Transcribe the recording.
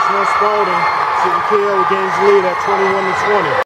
Spalding. City KO gains the lead at 21-20.